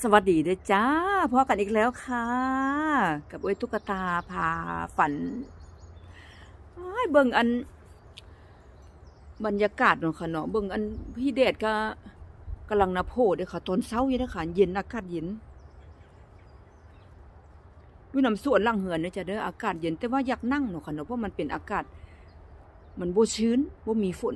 สวัสดีด้วยจ้าพบกันอีกแล้วค่ะกับเอ้ยตุ๊กตาพาฝันเบิ่งอันบรรยากาศเนาะค่ะเนาะเบิ่งอันพี่เดชก็กำลังนาโพดเลยค่ะตอนเช้าอยู่นะคะเย็นอากาศเย็นอยู่น้ำสวนหลังเหือนเนี่ยจะเด้ออากาศเย็นแต่ว่าอยากนั่งเนาะค่ะเนาะเพราะมันเป็นอากาศมันบ่ชื้นบ่มีฝน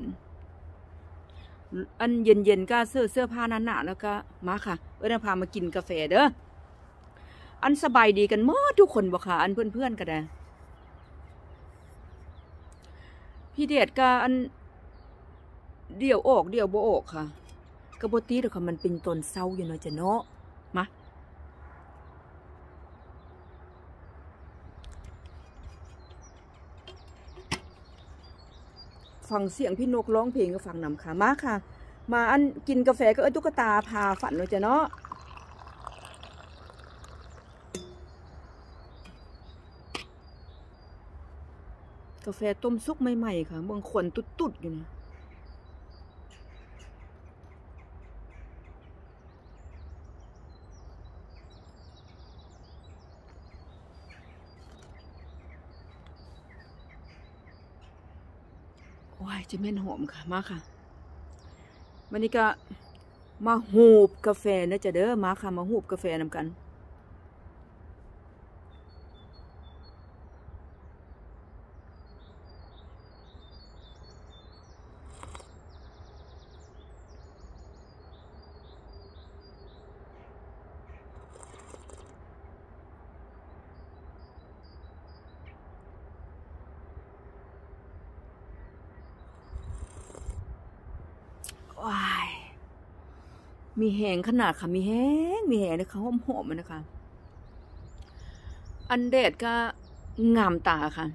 อันเย็นๆก็เสื้อผ้าหนาๆแล้วก็มาค่ะพามากินกาแฟเด้ออันสบายดีกันหมดทุกคนบ่ค่ะอันเพื่อนๆก็ได้พี่เดชก็อันเดี่ยวออกเดี่ยวบ่ออกค่ะกระบตีเด้อค่ะมันเป็นตอนเช้าอยู่เนาะจ้ะเนาะมาฟังเสียงพี่นกร้องเพลงก็ฟังนำค่ะมาค่ะมาอันกินกาแฟก็ตุ๊กตาพาฝันเลยจ้ะเนาะกาแฟต้มซุกใหม่ๆค่ะบางคนตุดๆอยู่นะว้ายจะแม่นหอมค่ะมาค่ะวันนี้ก็มาหูบกาแฟนะจ๊ะเด้อมาค่ะมาหูบกาแฟนำกันว้ายมีแหงขนาดค่ะมีแหงเลยค่ะหอมๆมันนะคะอันเดดก็งามตาค่ะ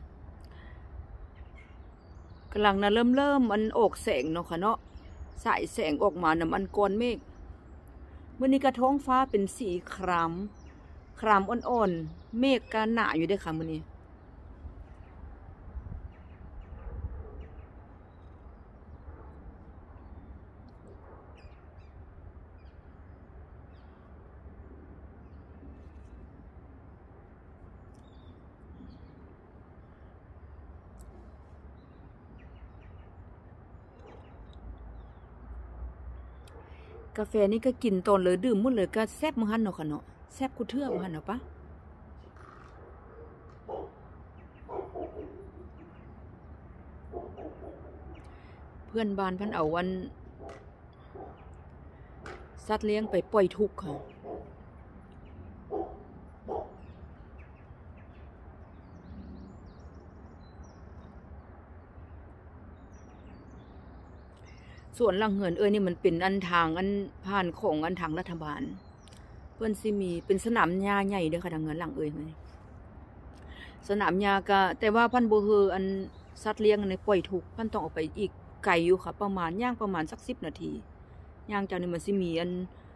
กำลังนะเริ่มมันออกแสงเนาะค่ะเนาะสายแสงออกมาน้ำมันก้อนเมฆเมื่อนี้กระท้องฟ้าเป็นสีครามอ่อนๆเมฆก็หนาอยู่ด้วยค่ะมื่อนี้กาแฟนี่ก็กินตอนเลยดื่มหมดเลยก็แซ่บมั้งฮันเนาะค่ะเนาะแซ่บกูเทื่อมั้งฮันเนาะปะเพื่อนบ้านพันเอาวันสัตว์เลี้ยงไปปล่อยทุกข์ค่ะส่วนหลังเหินนี่มันเป็นอันทางอันผ่านของอันทางรัฐบาลเพื่อนซิมีเป็นสนามหญ้าใหญ่เด้อค่ะทางเงินหลังเลยสนามหญ้าก็แต่ว่าพันโบเฮออันสัตว์เลี้ยงในปล่อยทุกข์พันต้องออกไปอีกไกลอยู่ค่ะประมาณย่างประมาณสัก10 นาทีย่างจากนี้มันซิมีอัน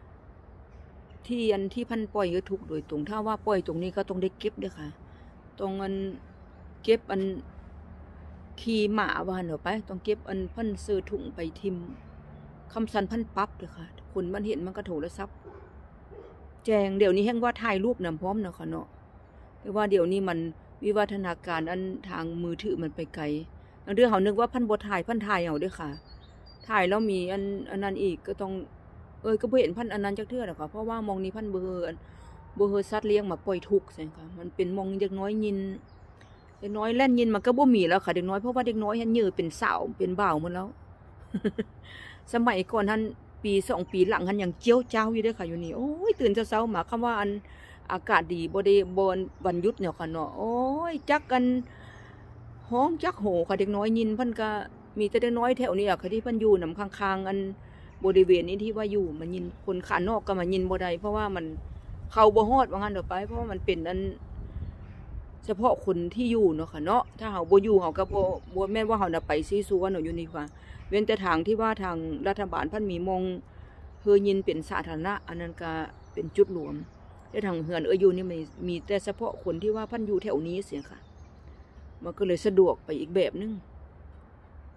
ที่พันปล่อยก็ถูกโดยตรงถ้าว่าปล่อยตรงนี้ก็ต้องได้เก็บด้วยค่ะตรงอันเก็บอันขี่หมาว่าเนาะไปต้องเก็บอันพันซื้อถุงไปทิมคำสันพันปั๊บเลยค่ะคนมันเห็นมันก็โทรศัพท์แจงเดี๋ยวนี้แห่งว่าถ่ายรูปนำพร้อมเนาะค่ะเนาะแต่ว่าเดี๋ยวนี้มันวิวัฒนาการอันทางมือถือมันไปไกลเรื่องเขานึกว่าพันบทถ่ายพันถ่ายเอาด้วยค่ะถ่ายแล้วมีอันนั้นอีกก็ต้องก็เห็นพันอันนั้นจักเทื่อหรอกค่ะเพราะว่ามองนี้พันเบอร์สัตว์เลี้ยงมาปล่อยทุกข์ใช่ค่ะมันเป็นมองเด็กน้อยยินเด็กน้อยแล่นยินมันก็บ่มีแล้วค่ะเด็กน้อยเพราะว่าเด็กน้อยหันยืดเป็นสาวเป็นบ่าวหมดแล้ว สมัยก่อนท่านปี2 ปีหลังท่านยังเจียวเจ้าอยู่ด้วยค่ะอยู่นี่โอ้ยตื่นเช้ามาคำว่าอันอากาศดีบ่ได้บนวันหยุดเนี่ยค่ะเนาะโอ้ยจักกันห้องจักโหค่ะเด็กน้อยยินพันก็มีแต่เด็กน้อยแถวนี้อะค่ะที่พันอยู่นำข้างๆอันบริเวณนี้ที่ว่าอยู่มันยินคนขานอกก็มายินบ่ได้เพราะว่ามันเข้าบ่ฮอดว่างั้นเดี๋ยวไปเพราะว่ามันเป็นอันเฉพาะคนที่อยู่เนาะค่ะเนาะถ้าเฮาบ่อยู่เฮาก็บ่แม่นว่าเฮาน่ะไปซีซัวเนาะอยู่นี่ค่ะเว้นแต่ทางที่ว่าทางรัฐบาลพันมีมองเฮอยินเป็นสาธารณะอันนั้นก็เป็นจุดรวมแต่ทางเฮือนอยู่นี่มีแต่เฉพาะคนที่ว่าพันอยู่แถวนี้เสียค่ะมันก็เลยสะดวกไปอีกแบบนึง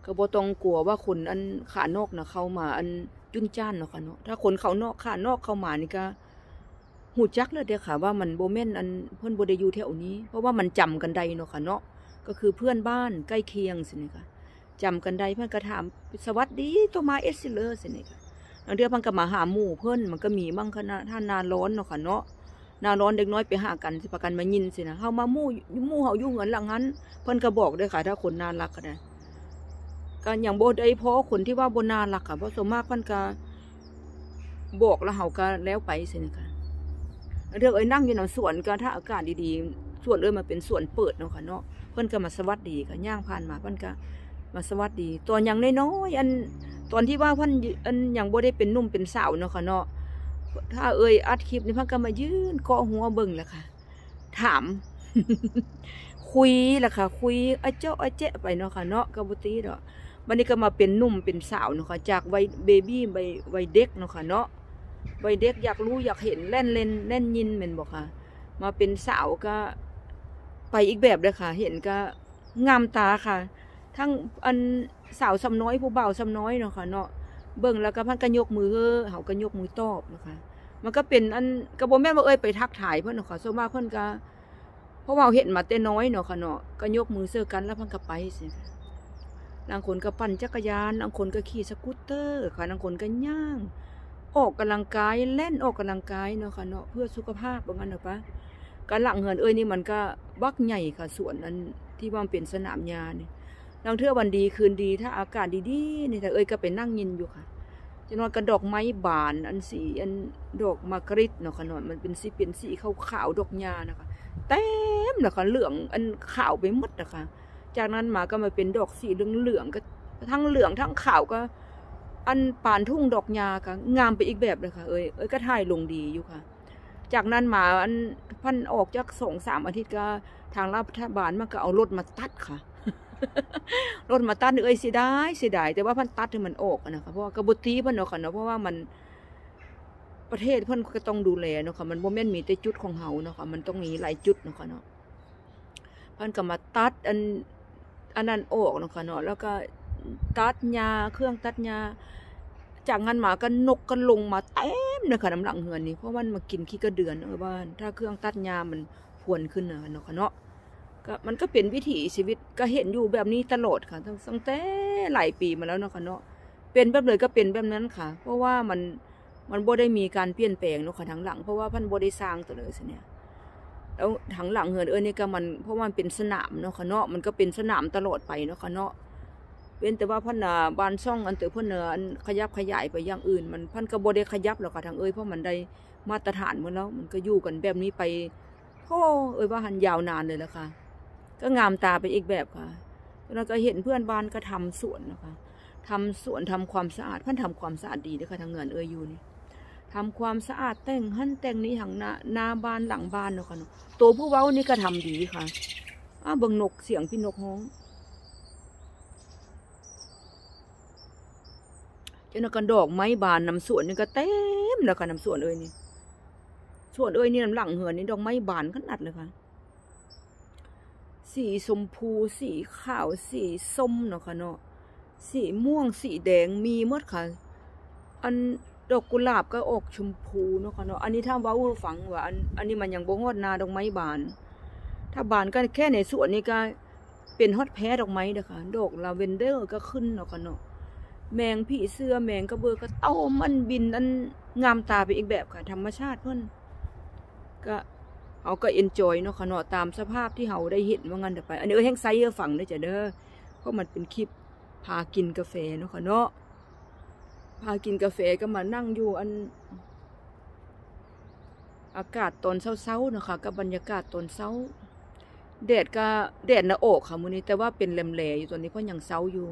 ก็บ่ต้องกลัวว่าคนอันขานอกนะเข้ามาอันจุนจ้านเนาะค่ะเนาะถ้าคนเขานอกขานอกเข้ามานี่ก็หูจักเลยเด้อค่ะว่ามันบ่แม่นอันเพิ่นบ่ได้อยู่แถวนี้เพราะว่ามันจำกันได้เนาะค่ะเนาะก็คือเพื่อนบ้านใกล้เคียงสินี่ค่ะจำกันได้เพิ่นก็ถามสวัสดีตัวมาเอสซิเลอร์สินี่ค่ะบางเทื่อเพิ่นก็มาหาหมู่เพิ่นมันก็มีบางคณะถ้านาร้อนเนาะค่ะเนาะนาร้อนเด็กน้อยไปหากันสิพากันมายินสินะเฮามาหมู่เฮาอยู่เหือนหลังนั้นเพิ่นก็บอกด้วยค่ะถ้าคนน่ารักก็ได้ก็อย่างบ่ได้พอคนที่ว่าบ่น่ารักค่ะเพราะส่วนมากเพิ่นก็บอกแล้วเฮาก็แล้วไปสินะคะเรื่องนั่งอยู่ในสวนก็ถ้าอากาศดีๆสวนมาเป็นสวนเปิดเนาะค่ะเนาะเพิ่นก็มาสวัสดีค่ะย่างผ่านมาเพิ่นก็มาสวัสดีตอนยังน้อยๆอันตอนที่ว่าเพิ่นอันยังบ่ได้เป็นหนุ่มเป็นสาวเนาะค่ะเนาะถ้าอัดคลิปนี่เพิ่นก็มายืนเกาะหัวเบิ่งแหละค่ะถาม คุยแหละค่ะคุยเจ้าเจ๊ไปเนาะค่ะเนาะก็บ่ตีดอกวันนี้ก็มาเป็นหนุ่มเป็นสาวเนาะค่ะจากวัยเบบี้วัยเด็กเนาะค่ะเนาะวัยเด็กอยากรู้อยากเห็นเล่นเล่นยินเหม็นบอกค่ะมาเป็นสาวก็ไปอีกแบบเลยค่ะเห็นก็งามตาค่ะทั้งอันสาวสำน้อยผู้บ่าวสำน้อยเนาะค่ะเนาะเบิ่งแล้วก็พันก็ยกมือเฮาก็ยกมือตอบนะคะมันก็เป็นอันกระบ่แม่นว่าไปทักถ่ายเพิ่นเนาะค่ะส่วนมากเพิ่นก็เพราะว่าเห็นมาแต่น้อยเนาะค่ะเนาะก็ยกมือเสื้อกันแล้วเพิ่นก็ไปสิบางคนก็ปั่นจักรยานบางคนก็ขี่สกูตเตอร์ค่ะบางคนก็ย่างออกกำลังกายเล่นออกกำลังกายเนาะค่ะเนาะเพื่อสุขภาพว่างั้นเนาะปะการหลังเหินนี่มันก็บักใหญ่ค่ะสวนนั้นที่ว่าเป็นสนามหญ้านี่บางเทื่อวันดีคืนดีถ้าอากาศดีๆนี่แต่ก็ไปนั่งยินอยู่ค่ะจะนอนกระดอกไม้บานอันสีอันดอกมะกริดเนาะค่ะเนาะมันเป็นสีขาวๆดอกหญ้านะคะเต็มนะคะเหลืองอันขาวไปหมดนะคะจากนั้นมาก็มาเป็นดอกสีเหลืองก็ทั้งเหลืองทั้งขาวก็อันปานทุ่งดอกหญ้าก็งามไปอีกแบบเลยค่ะก็ถ่ายลงดีอยู่ค่ะจากนั้นมาอันพันออกจาก2-3 อาทิตย์ก็ทางรัฐบาลมันก็เอารถมาตัดค่ะ รถมาตัดเสียดายแต่ว่าพันตัดให้มันออกนะคะเพราะว่ากระบุตีพันเนาะค่ะเนาะเพราะว่ามันประเทศเพิ่นก็ต้องดูแลเนาะค่ะมันบ่แม่นมีแต่จุดของเฮาเนาะค่ะมันต้องมีหลายจุดเนาะค่ะเนาะพันก็มาตัดอันนั้นออกเนาะค่ะเนาะแล้วก็ตัดหญ้าเครื่องตัดหญ้าจากนั้นมาก็นกก็ลงมาเต็มเลยค่ะน้ำหลังเหือนนี่เพราะมันมากินขี้กระเดือนบ้านถ้าเครื่องตัดหญ้ามันพวนขึ้นเนาะค่ะเนาะก็มันก็เป็นวิถีชีวิตก็เห็นอยู่แบบนี้ตลอดค่ะตั้งแต่หลายปีมาแล้วเนาะค่ะเนาะเป็นแบบเลยก็เป็นแบบนั้นค่ะเพราะว่ามันบ่ได้มีการเปลี่ยนแปลงเนาะค่ะทางหลังเพราะว่าพันบ่ได้สร้างตัวเลยสิเนี่ยแล้วทางหลังเหือนนี่ก็มันเพราะมันเป็นสนามเนาะค่ะเนาะมันก็เป็นสนามตลอดไปเนาะค่ะเนาะเว้นแต่ว่าพันบานช่องอันเตอพันอันขยับขยายไปอย่างอื่นมันพันก็บ่ได้ขยับหรอกค่ะทางเพราะมันได้มาตรฐานหมดแล้วมันก็อยู่กันแบบนี้ไปว่าหันยาวนานเลยละค่ะก็งามตาไปอีกแบบค่ะแล้วก็เห็นเพื่อนบ้านก็ทำสวนนะคะทำสวนทำความสะอาดพันทำความสะอาดดีด้วยค่ะทางเงินอยู่นี่ทำความสะอาดแต่งหั่นแต่งนี้ทางหน้าบ้านหลังบ้านเนาะค่ะตัวผู้เว้านี่ก็ทำดีค่ะเบิ่งนกเสียงพี่นกฮ้องจนกันดอกไม้บานน้ำสวนนี่ก็เต็มแล้วค่ะน้ำสวนนี่สวนนี่น้ำหลังเหือนนี่ดอกไม้บานขนาดเลยค่ะสีชมพูสีขาวสีส้มเนาะค่ะเนาะสีม่วงสีแดงมีหมดค่ะอันดอกกุหลาบก็ออกชมพูเนาะค่ะเนาะอันนี้ถ้าว้าฝังว่าอันนี้มันยังบ่ฮอดนาดอกไม้บานถ้าบานก็แค่ในสวนนี่ก็เป็นฮอดแพ้ดอกไม้เด้อค่ะดอกลาเวนเดอร์ก็ขึ้นเนาะค่ะเนาะแมงผีเสื้อแมงกระเบือก็เต้ามันบินอันงามตาไปอีกแบบค่ะธรรมชาติเพิ่นก็เขาก็เอนจอยเนาะค่ะเนาะตามสภาพที่เขาได้เห็นว่างั้นไปอันนี้แห้งไซเออฝั่งได้จ้ะเด้อเพราะมันเป็นคลิปพากินกาแฟเนาะค่ะเนาะพากินกาแฟก็มานั่งอยู่อันอากาศตอนเช้าๆนะคะกับบรรยากาศตอนเช้าแดดนะโอกค่ะมื้อนี้แต่ว่าเป็นแหลมๆอยู่ตอนนี้เพราะยังเช้าอยู่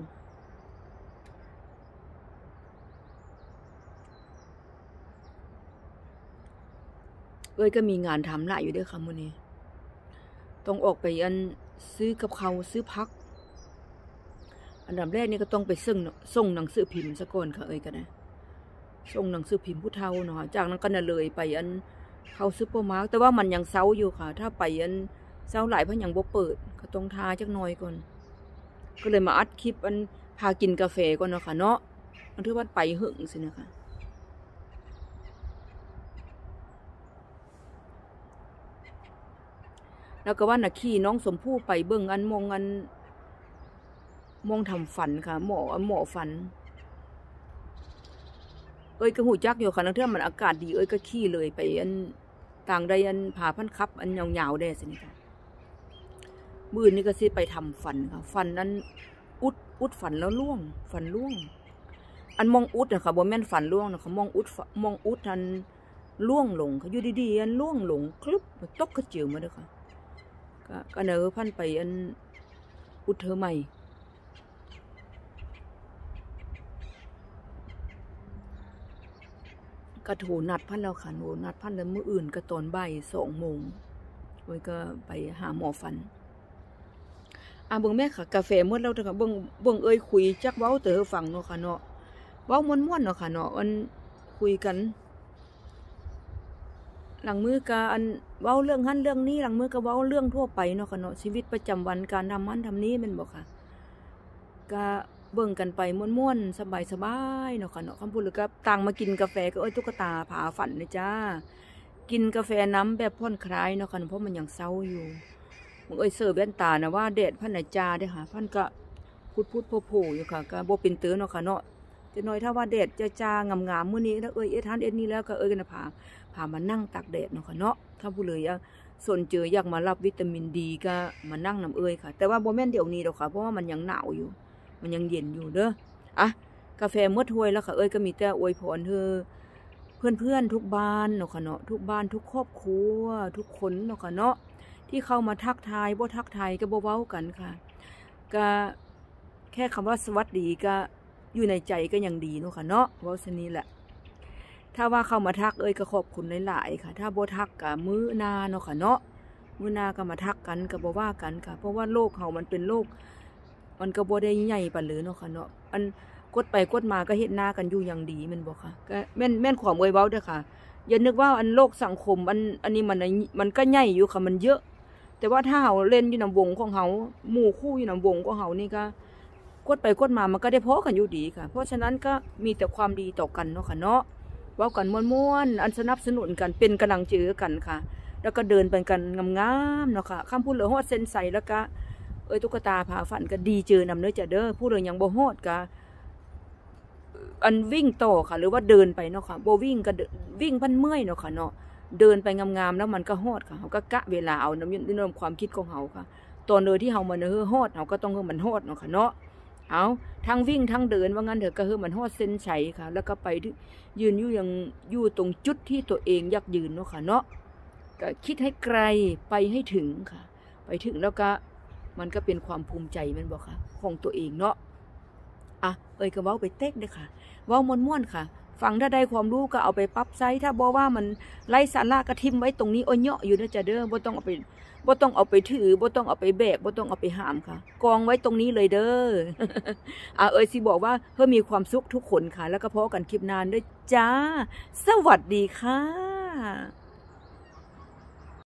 ก็มีงานทำหลายอยู่ด้วยค่ะมื้อนี้ต้องออกไปซื้อกับเขาซื้อพักอันดับแรกนี่ก็ต้องไปส่งหนังสือพิมพ์ซะก่อนค่ะก็นะส่งหนังสือพิมพ์ผู้เฒ่าเนาะจากนั้นก็เลยไปเข้าซุปเปอร์มาร์เก็ตแต่ว่ามันยังเช้าอยู่ค่ะถ้าไปเช้าหลายเพราะยังบ่เปิดก็ต้องทาจักหน่อยก่อนก็เลยมาอัดคลิปพากินกาแฟก่อนเนาะค่ะเนาะมันถือว่าไปหึงสินะคะแล้วก็ว่าน่ะขี่น้องสมพู่ไปเบิ่งอันมองทำฝันค่ะหมอฝันก็หูจักอยู่ค่ะนักเที่ยวมันอากาศดีก็ขี่เลยไปอันต่างใดอันผ่าพันคับอันยาวๆได้สินี่ค่ะมื้อนี้ก็สิไปทำฝันค่ะฝันนั้นอุดฝันแล้วล่วงฝันล่วงอันมองอุดนะคะบ่แม่นฝันล่วงนะคะมองอุดอันล่วงลงค่ะอยู่ดีๆอันล่วงลงคลึบตกกระเจิงมาเด้อค่ะก็เนอพันไปอันอุดเธอใหม่ก็โทรนัดพันแล้วค่ะโทรนัดพันแล้วมื้ออื่นก็ตอนบ่าย2 โมงก็ไปหาหมอฟันเบิ่งแม่ค่ะกาแฟหมดแล้วเด้อค่ะเบิ่งคุยจักเว้าเตอฟังเนาะค่ะเนาะเว้าม่วนๆเนาะค่ะเนาะอันคุยกันหลังมือก็อันเว้าเรื่องหั้นเรื่องนี้หลังมือก็เว้าเรื่องทั่วไปเนาะค่ะเนาะชีวิตประจำวันการทำมันทำนี้แม่นบ่ค่ะก็เบิ่งกันไปม่วนๆสบายๆเนาะค่ะเนาะคำพูดหรือก็ต่างมากินกาแฟก็ตุ๊กตาผาฝันเลยจ้ากินกาแฟน้ำแบบผ่อนคลายเนาะค่ะเพราะมันยังเศร้าอยู่มึงเสิร์ฟแว่นตานะว่าแดดพันน่ะจ้าเด้อค่ะพันก็พูดโผล่อยู่ค่ะก็บ่เป็นเตือเนาะค่ะเนาะจะน้อยถ้าว่าแดดจ้างามๆมื้อนี้แล้วทานนี้แล้วก็กันพามานั่งตากแดดเนาะค่ะเนาะถ้าผู้เลยสนเจออยากมารับวิตามินดีก็มานั่งน้ำค่ะแต่ว่าบ่แม่นเดี๋ยวนี้หรอกค่ะเพราะว่ามันยังหนาวอยู่มันยังเย็นอยู่เด้อกาแฟเมื่อถ้วยแล้วค่ะก็มีแต่อวยพรเธอเพื่อนทุกบ้านเนาะค่ะเนาะทุกบ้านทุกครอบครัวทุกคนเนาะค่ะเนาะที่เข้ามาทักทายบ่ทักทายก็บ่เว้ากันค่ะก็แค่คำว่าสวัสดีก็อยู่ในใจก็ยังดีเนาะค่ะเนาะเว้าซะนี้แหละถ้าว่าเข้ามาทักก็ขอบคุณหลายๆค่ะถ้าบ่ทักก็มื้อหน้าเนาะค่ะเนาะมื้อหน้าก็มาทักกันก็บ่ว่ากันค่ะเพราะว่าโลกเฮามันเป็นโลกมันก็บ่ได้ใหญ่ปานเลยเนาะค่ะเนาะอันกดไปกดมาก็เฮ็ดหน้ากันอยู่อย่างดีแม่นบ่ค่ะก็แม่นความเว้าเด้อค่ะอย่านึกว่าอันโลกสังคมอันนี้มันก็ใหญ่อยู่ค่ะมันเยอะแต่ว่าถ้าเฮาเล่นอยู่ในวงของเฮาหมู่คู่อยู่ในวงของเฮานี่ก็กดไปกดมามันก็ได้พอกันอยู่ดีค่ะเพราะฉะนั้นก็มีแต่ความดีต่อกันเนาะค่ะเนาะเว้ากันม่วนๆอันสนับสนุนกันเป็นกำลังใจกันค่ะแล้วก็เดินไปกันงามๆเนาะค่ะคำพูดเหลือฮอดเส้นใสแล้วก็ตุ๊กตาผาฝันก็ดีเจอนำเนื้อจะเด้อผู้เรื่องยังบ่ฮอดก็อันวิ่งต่อค่ะหรือว่าเดินไปเนาะค่ะบ่วิ่งก็วิ่งพันเมื่อยเนาะค่ะเนาะเดินไปงามๆแล้วมันก็ฮอดค่ะเฮาก็กะเวลาเอาน้ำความคิดของเฮาค่ะตอนที่เฮามันฮอดเฮาก็ต้องมันฮอดเนาะค่ะเนาะเอาทั้งวิ่งทั้งเดินว่างั้นเถอะก็มันฮอดเส้นชัยค่ะแล้วก็ไปยืนอยู่ตรงจุดที่ตัวเองอยากยืนเนาะค่ะเนาะก็คิดให้ไกลไปให้ถึงค่ะไปถึงแล้วก็มันก็เป็นความภูมิใจมันบอกค่ะของตัวเองเนาะก็เว้าไปเต๊กเด้อค่ะเว้าม่วนๆค่ะฟังถ้าได้ความรู้ก็เอาไปปรับใช้ถ้าบ่ว่ามันไร้สาระก็ทิ่มไว้ตรงนี้เนาะอยู่นะจ๊ะเด้อบ่ต้องเอาไปถือบ่ต้องเอาไปแบกบ่ต้องเอาไปหามค่ะกองไว้ตรงนี้เลยเด้อสิบอกว่าเพื่อมีความสุขทุกคนค่ะแล้วก็พอกันคลิปนานด้วยจ้าสวัสดีค่ะ